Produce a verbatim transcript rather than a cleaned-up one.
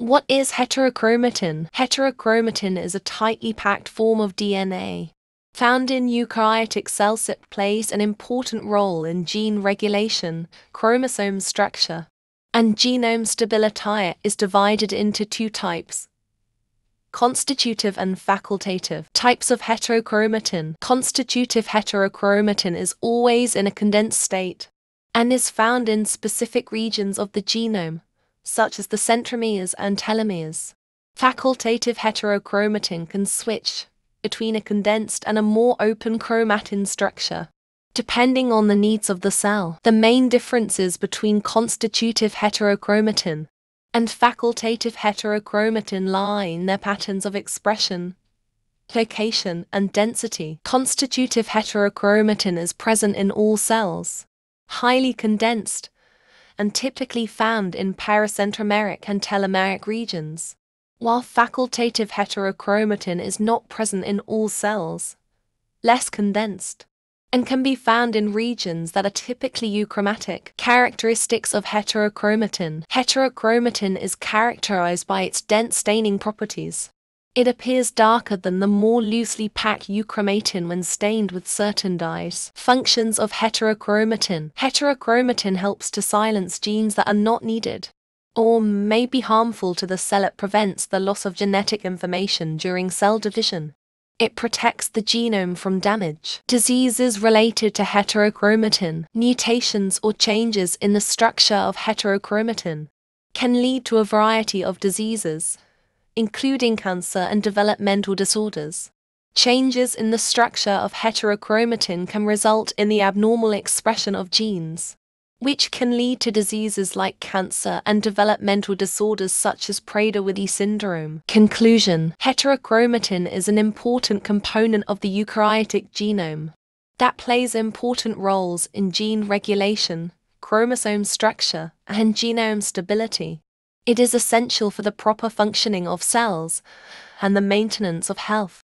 What is heterochromatin? Heterochromatin is a tightly packed form of D N A. Found in eukaryotic cells, it plays an important role in gene regulation, chromosome structure, and genome stability. It is divided into two types: constitutive and facultative. Types of heterochromatin. Constitutive heterochromatin is always in a condensed state and is found in specific regions of the genome, such as the centromeres and telomeres. Facultative heterochromatin can switch between a condensed and a more open chromatin structure, depending on the needs of the cell. The main differences between constitutive heterochromatin and facultative heterochromatin lie in their patterns of expression, location, and density. Constitutive heterochromatin is present in all cells, highly condensed, and typically found in paracentromeric and telomeric regions, while facultative heterochromatin is not present in all cells, less condensed, and can be found in regions that are typically euchromatic. Characteristics of heterochromatin. Heterochromatin is characterized by its dense staining properties. It appears darker than the more loosely packed euchromatin when stained with certain dyes. Functions of heterochromatin. Heterochromatin helps to silence genes that are not needed or may be harmful to the cell. It prevents the loss of genetic information during cell division. It protects the genome from damage. Diseases related to heterochromatin. Mutations or changes in the structure of heterochromatin can lead to a variety of diseases, including cancer and developmental disorders. Changes in the structure of heterochromatin can result in the abnormal expression of genes, which can lead to diseases like cancer and developmental disorders such as Prader-Willi syndrome. Conclusion. Heterochromatin is an important component of the eukaryotic genome that plays important roles in gene regulation, chromosome structure, and genome stability. It is essential for the proper functioning of cells and the maintenance of health.